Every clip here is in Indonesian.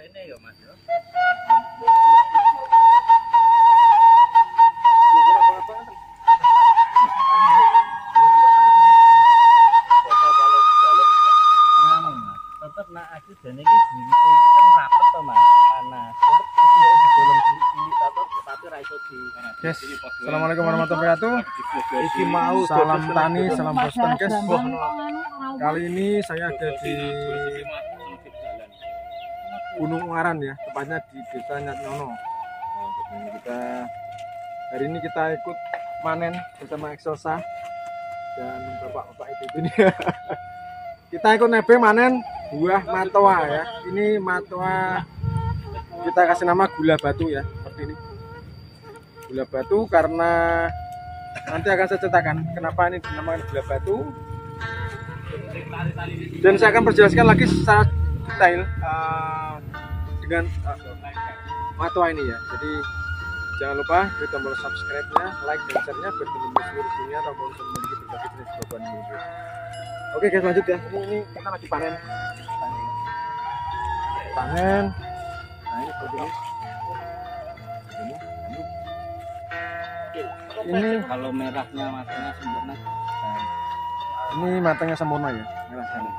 rene ya Mas ya. Tetep nak aku jane iki diriku iki kan rapet to Mas, panas. Tetep iki digolong cilik-cilik tapi ra iso di. Guys, assalamualaikum warahmatullahi wabarakatuh. Iki mau Salam tani, salam boston guys. Kali ini saya ada di Gunung Ungaran ya, tepatnya di Desa Nyatnyono. Hari ini kita ikut panen bersama Excelsa dan bapak-bapak itu ini. Kita ikut nebeng manen buah matoa ya. Ini matoa kita kasih nama gula batu ya, seperti ini. Gula batu karena nanti akan saya ceritakan kenapa ini dinamakan gula batu. Dan saya akan perjelaskan lagi secara detail dengan matoa ini ya. Jadi jangan lupa klik tombol subscribe-nya, like dan share-nya biar menembus seluruh dunia tombol memiliki berbagai jenis buah-buahan ini. Oke guys, lanjut ya. Ini kita lagi panen. Panen. Nah ini seperti ini. Ini kalau merahnya matanya sempurna. Ini matangnya sempurna ya, merah sekali.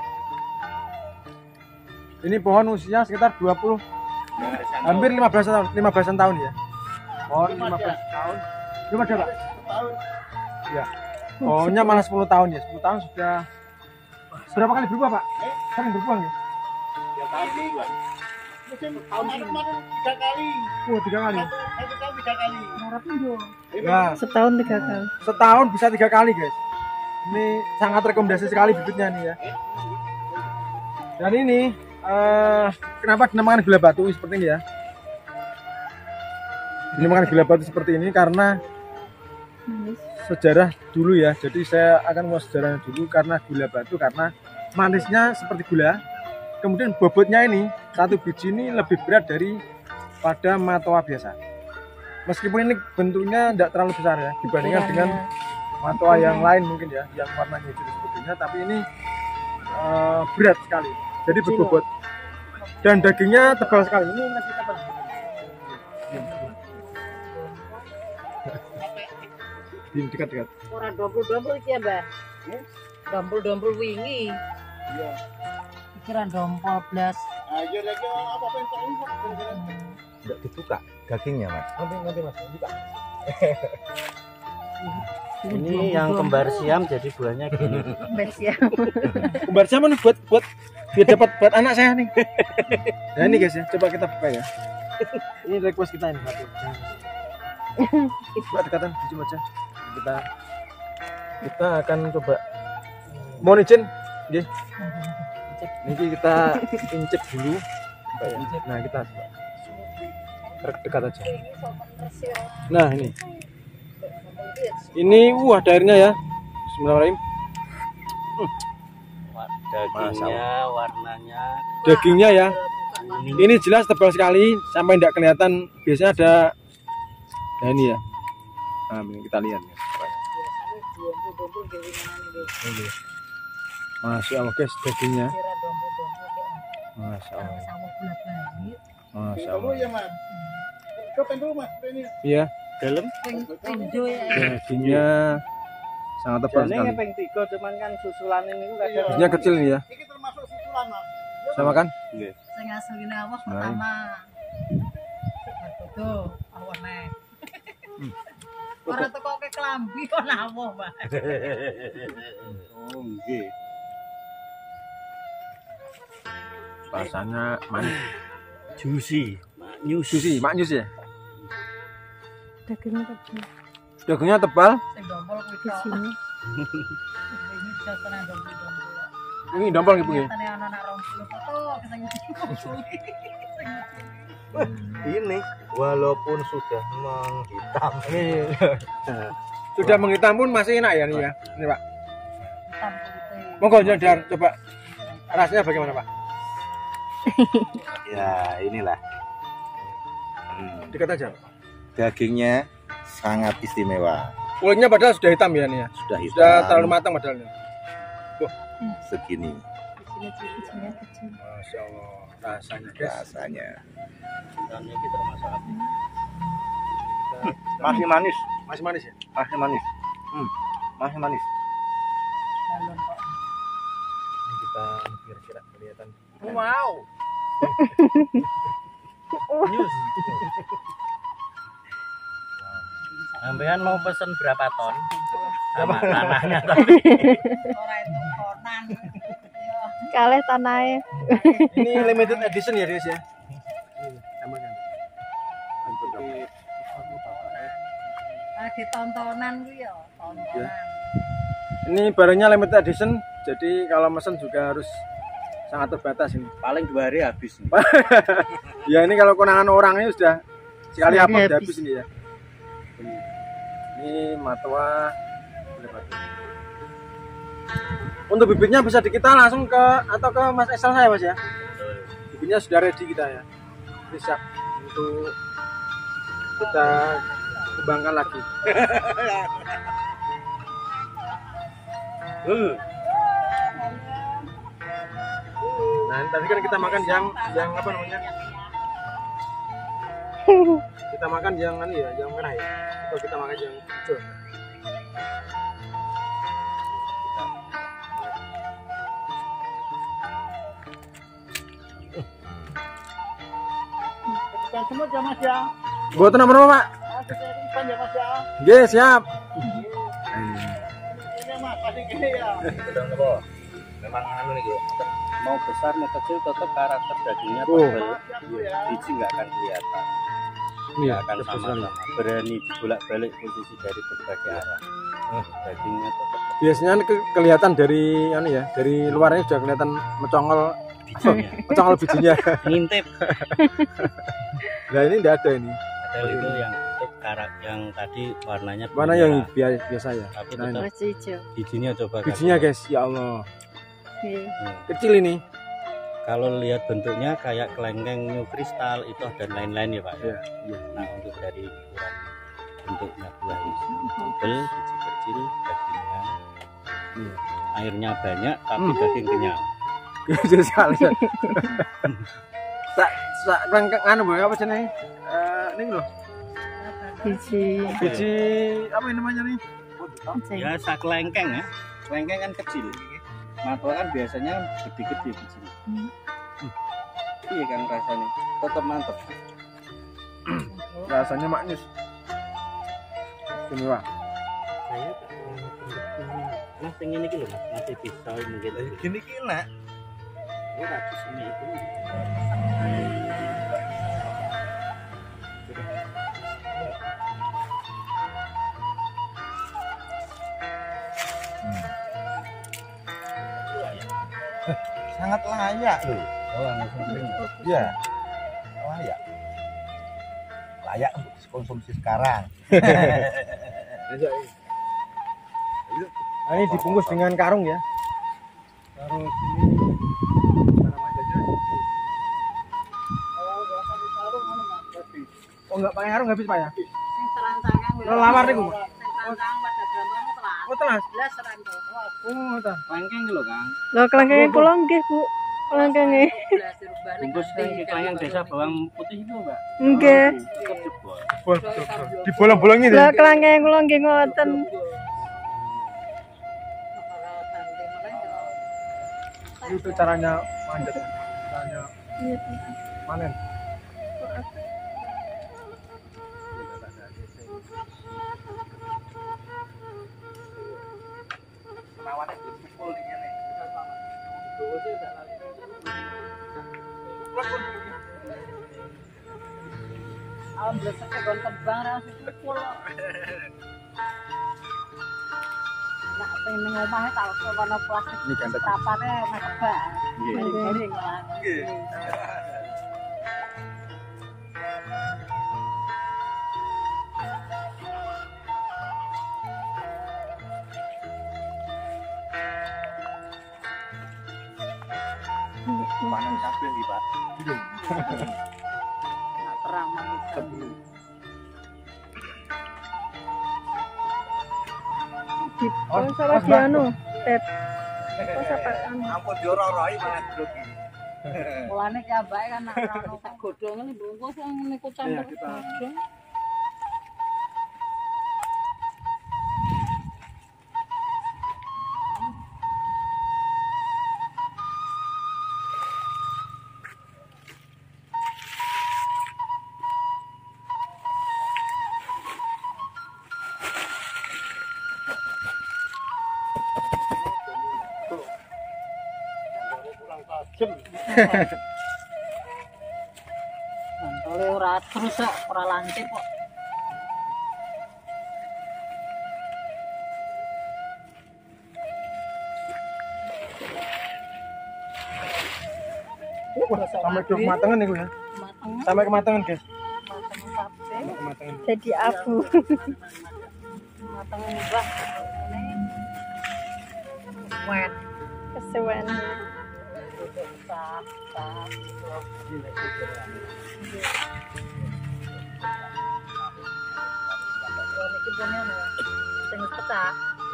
Ini pohon usia sekitar 20 hampir 15 tahun ya. Pohon 15 tahun. Berapa ada, Pak? Ya. Pohonnya malah 10 tahun ya. 10 tahun sudah berapa kali berbuah, Pak? Sering berbuah ya? Ya kali. Tahun kemarin 3 kali. Oh, 3 kali. Satu tahun 3 kali. Ya, Setahun 3 kali. setahun bisa 3 kali, guys. Ini sangat rekomendasi sekali bibitnya nih ya. Dan ini kenapa dinamakan gula batu seperti ini ya? Dinamakan gula batu seperti ini karena sejarah dulu ya. Jadi saya akan mau sejarahnya dulu karena gula batu karena manisnya seperti gula. Kemudian bobotnya ini satu biji ini lebih berat dari pada matoa biasa. Meskipun ini bentuknya tidak terlalu besar ya dibandingkan dengan matoa yang lain mungkin ya, yang warnanya hijau sebetulnya, tapi ini berat sekali. Jadi berbobot dan dagingnya tebal sekali. Ini masih tebal. Dekat-dekat. Ora dompul-dompul iki ya, Mbah. Dompul-dompul wingi. Iya. Pikiran dompol blas. Ayo lagi apa pentok ini. Tidak dibuka dagingnya Mas. Nanti Mas, buka. Ini yang kembar siam jadi buahnya gini. Mbah siap. Kembar siapa nih buat biar dapat buat anak saya nih. Nah ini guys ya, coba kita buka ya. Ini request kita ini satu. Coba dekatan, jujur aja. Kita akan coba. Mohon izin, nggih. Ini kita incip dulu. Nah kita coba. Dekat aja. Nah ini. Ini ada airnya ya. Bismillahirrahmanirrahim. Dagingnya, warnanya. Dagingnya ya. Ini jelas tebal sekali sampai tidak kelihatan. Biasanya ada. Nah ini ya. Nah ini kita lihat ya. Ini. Masya Allah guys, dagingnya. Masya Allah. Masya Allah. ya Mas. Cobain dulu Mas ini. Iya. Dalam. Dagingnya sangat tebal Jane sekali. ping 3 cuman kan susulan ini kadang. Dagingnya kecil nih ya. Ini termasuk susulan Mas. Saya makan. Nggih. Sing asline Allah Nah, pertama. Tuh, Allah nek. Ora teko ke klambi kok nawuh, Mbak. Oh nggih. Rasanya manis. Juicy. Susi, maknyus ya. Dagingnya tebal. Dagingnya tebal. Sing dompol kuwi tok. Ini jasane dompol-dompol. Ini dompol ibu ya. Tane ana nak 20 foto sing Ini walaupun sudah menghitam Ini sudah menghitam pun masih enak ya nih ya. Ini Pak. hitam putih. Monggo Jodar, coba rasanya bagaimana Pak? ya inilah. Dekat aja. Dagingnya sangat istimewa. Kulitnya padahal sudah hitam ya nih ya. Sudah hitam. Sudah terlalu matang padahal. segini. bijinya kecil. Masya Allah, rasanya guys. Rasanya Dan ini termasuk apa? masih manis, Masih manis ya? masih manis. Masih manis. Dalam kok. Ini kita kira-kira kelihatan. Wow. News. Sampean mau pesen berapa ton? Sama tanahnya tadi. Ora itu konan. Ya. Kalih tanahe. Ini limited edition ya guys ya. Sama kan. Lagi tontonan ku ya, tontonan. Ini barangnya limited edition, jadi kalau mesen juga harus sangat terbatas ini. Paling 2 hari habis. Ya ini kalau konangan orangnya sudah sekali Sehari apa udah habis. habis ini ya. Ini matwa. Untuk bibitnya bisa di kita langsung ke atau ke Mas Esal saya Mas ya. Bibitnya sudah ready kita ya. Ini siap untuk kita kembangkan lagi. Nah tadi kan kita makan yang apa namanya? Kita makan yang ya, yang merah ya. Atau kita makan yang hijau. Kita semua ya Mas ya. Buat nomor berapa Pak? Ikan ya Mas ya. Oke siap. Ini Mas, pasti gini ya. Betul apa? Memang anu nih Bro. Mau besar mau kecil tetap karakter dagingnya tebal. Biji nggak akan kelihatan. Iya, Akan sama-sama berani bolak-balik posisi dari berbagai arah. Dagingnya tetap Biasanya kelihatan dari anu ya, dari luarnya sudah kelihatan mecongol bijinya. mecongol bijinya. Ngintip. Nah ini tidak ada ini. Hotel itu yang untuk yang tadi warnanya Mana merah. yang biasa ya? Tapi Nah, tetap Masih hijau. bijinya coba bijinya kasih. guys, ya Allah, Iya. kecil ini. Kalau lihat bentuknya kayak kelengkeng new kristal itu dan lain-lain ya Pak. Iya, iya. Nah untuk dari ukuran bentuknya buah ini tebel, biji kecil, dagingnya Iya. airnya banyak tapi daging kenyal. Kecil sekali. Sak rangkang anu boy apa jenenge? Ini loh. Biji apa ini namanya nih? Ya sak kelengkeng ya. Kelengkeng kan kecil. Matwa kan biasanya gede-gede bijinya. Iya kan rasanya tetap mantep. Rasanya maknyus. Istimewa. Saya Mas pengen ini loh Mas, masih bisa mungkin. Gini kena. Oh, ratus ini itu. Sangat layak loh. Oh, langsung kering. Iya. Layak. Layak untuk dikonsumsi sekarang. Nah, ini dibungkus dengan karung ya. Taruh sini. Cara manjanya. Oh enggak pakai karung habis Pak ya? Sing serantangan kuwi. Lawar niku. Sing serantangan pada bambang telah. Oh telas. Belas serantangan. Oh ta. Kelengkeng lho Kang. Lho kelengkenge kula nggih, Bu. Kelengkenge. Belas dirubah ning Bungkus kelengkeng desa bawang putih itu Mbak. Nggih. Cukup jebol. Bol. Dibolong-bolongin Lho ya. kelengkenge kula nggih ngoten. Itu caranya manjat. Caranya Iya. panen. Alam blesek kon kembang ra sipul. Nak pengen ning omahe tak kono plastik. Ini kan tadi. Tapane mek kebak. Nggih. Garing lah. Panen kabel iki, Pak. Nak perang manisa. Di salah di anu, Pep. Terus apa? Ampun diororoi mana grogi. Mulane ki ambake kan nek ora ono sak godhonge li bungkus sing niku campur Iya, kita- godhong. Mantole ora terus kok, ora lancip kok. Sampai ke kematangan nih ya. Mateng, Sampai kematangan guys. mateng kabeh, Kematangan. Jadi abu. mateng mbah. Wet, Kesuwen. sak, sak. Kalau niki bone ono sing wis pecah.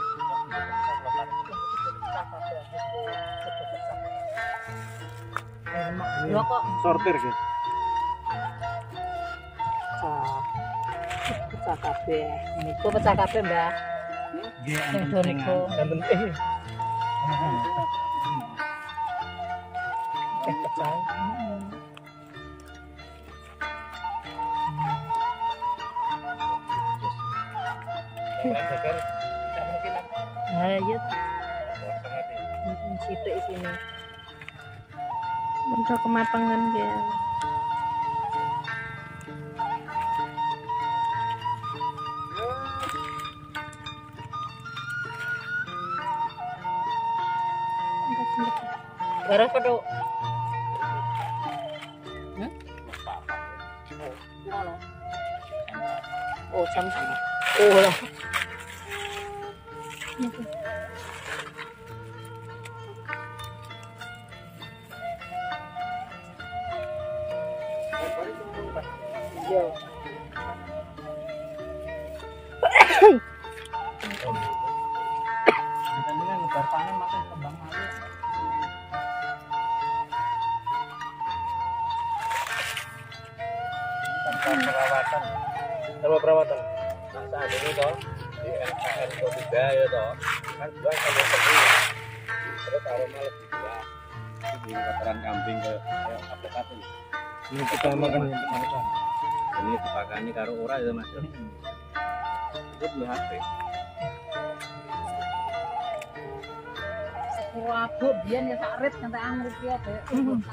Yo kok Sortir guys. pecah kabeh. Niku pecah kabeh, Mbah. Sing do niku. Pecah. Nah, iya. Sithik sini. Untuk kematangan ya. Gara pedo. Oh, jam. Oh lah. Iya. Ini kan ngebar panen makan kembang ayu. Tanpa perawatan. Sama perawatan. Nah saat ini toh di LKN Ketiga ya toh kan buah sama sepi. Terus aroma lebih kuat. Di kotoran kambing ke apokat ini. Ini kita makan yang pertama. Ini dipakani karo ora ya Mas. Itu belum habis. Wabu biyen ya sak rit nganti angrit ya, Dek.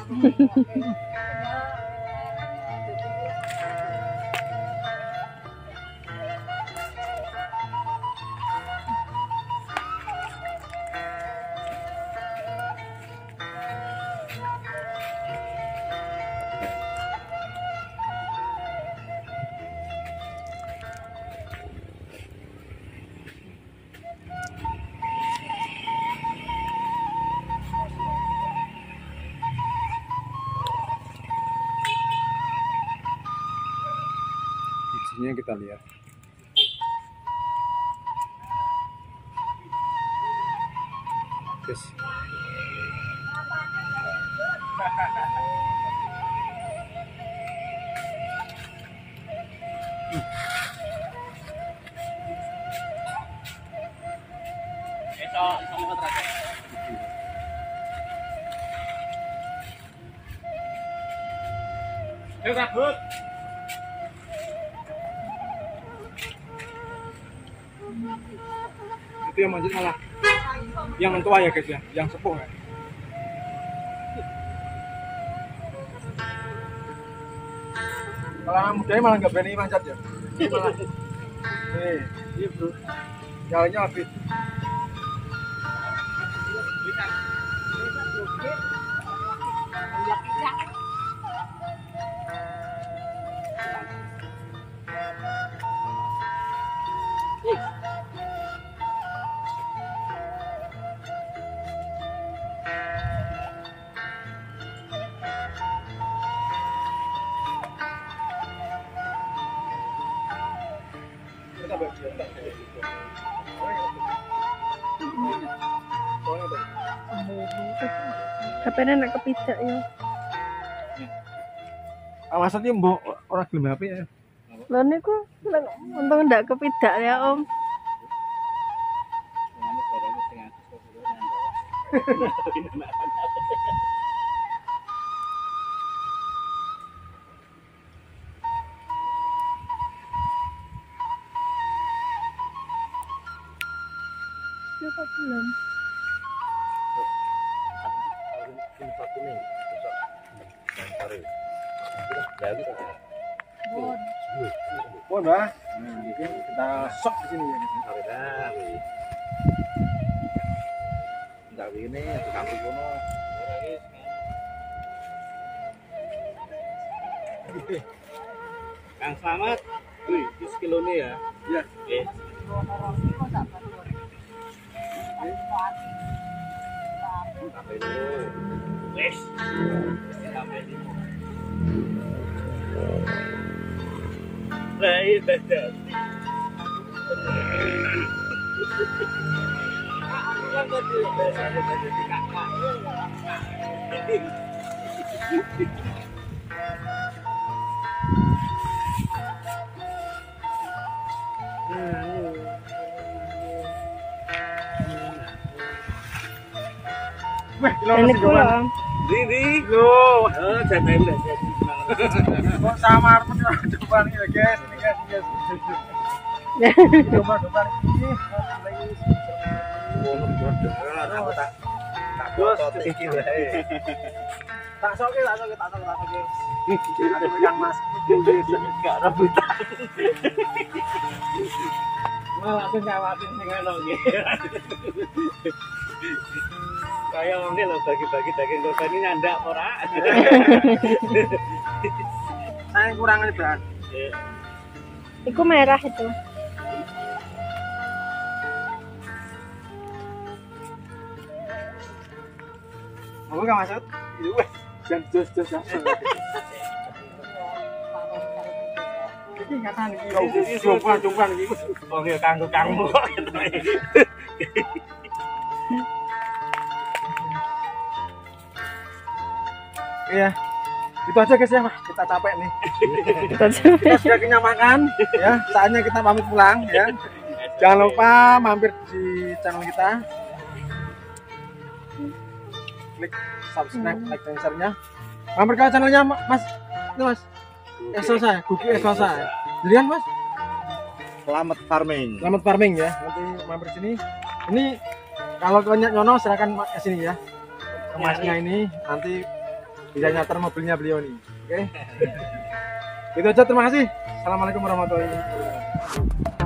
Bijinya kita lihat. Guys. Sama terakhir. Yuk kabut. Itu yang manjat malah yang tua ya guys ya, yang sepuh ya. Kalau anak mudanya malah nggak berani manjat ya. Ini malah, iya bro, jalannya habis. Kita bagian. Soalnya HP-nya nak kepidak ya. Maksudnya mbok orang gelem HP ya. Lho niku untung ndak kepidak ya, Om. Ngene barang sing aku kok nandang. Siapa belum? Oh, Mbak. Nah, ini kita sok di sini ya. Enggak ini di kampung kono. Kang Slamet. Wih, itu sekilone ya. Iya. Oke. Wes. Sampai ini. Lah, iya dadah. Weh, Ini kula, Om. Didi. Loh, Oh, jatah udah jadi. kok samar men depan ya, guys. Ini guys, guys. Coba depan ini. Aku tak Bos, foto iki wae. tak soke. Ada pegang Mas. Enggak rebutan. Malah aku nyawatin sing ngono nggih. Kayak mungkin lo bagi-bagi daging korban ini nyandak ora. Saya kurang lebar. Iku merah itu. Mau enggak Mas? Itu weh, jan jos. Iki ngatan iki. Jompang iki. Oh ya kanggo-kanggo kok. Iya. Itu aja guys ya, Pak. Kita capek nih. Kita sudah kenyang makan ya. Saatnya kita pamit pulang ya. Jangan lupa mampir di channel kita. Klik subscribe, like, dan share-nya. Mampir ke channelnya Mas. Itu Mas. Esosa, Gugi Esosa. Jadian Mas. Selamat farming. Selamat farming ya. Nanti mampir sini. Ini kalau banyak nyono silakan ke sini ya. Kemasnya ini nanti bisa nyater mobilnya beliau nih. Oke. Itu aja, terima kasih. Assalamualaikum warahmatullahi wabarakatuh.